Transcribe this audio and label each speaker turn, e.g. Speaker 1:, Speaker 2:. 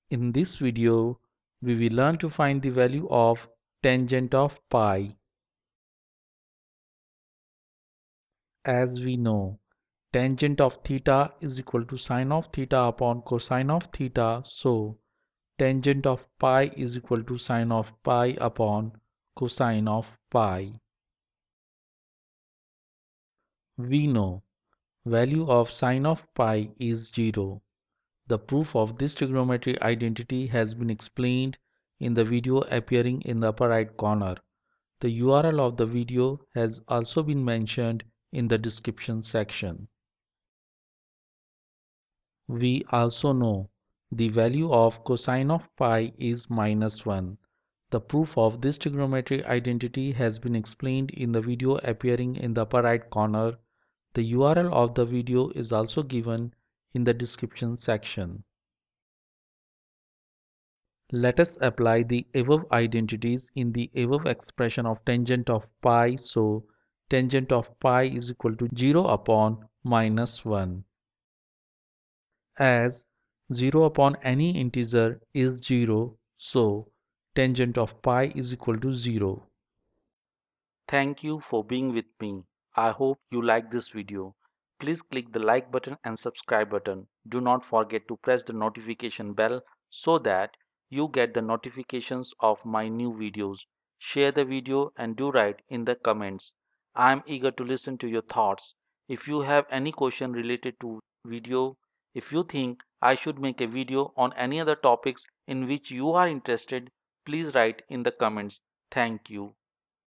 Speaker 1: In this video, we will learn to find the value of tangent of pi. As we know, tangent of theta is equal to sine of theta upon cosine of theta. So, tangent of pi is equal to sine of pi upon cosine of pi. We know value of sine of pi is 0. The proof of this trigonometry identity has been explained in the video appearing in the upper right corner. The URL of the video has also been mentioned in the description section. We also know the value of cosine of pi is -1. The proof of this trigonometry identity has been explained in the video appearing in the upper right corner. The URL of the video is also given in the description section. Let us apply the above identities in the above expression of tangent of pi. So, tangent of pi is equal to 0 upon -1. As 0 upon any integer is 0, so tangent of pi is equal to 0. Thank you for being with me. I hope you like this video. Please click the like button and subscribe button. Do not forget to press the notification bell so that you get the notifications of my new videos. Share the video and do write in the comments. I am eager to listen to your thoughts. If you have any question related to video, if you think I should make a video on any other topics in which you are interested, please write in the comments. Thank you.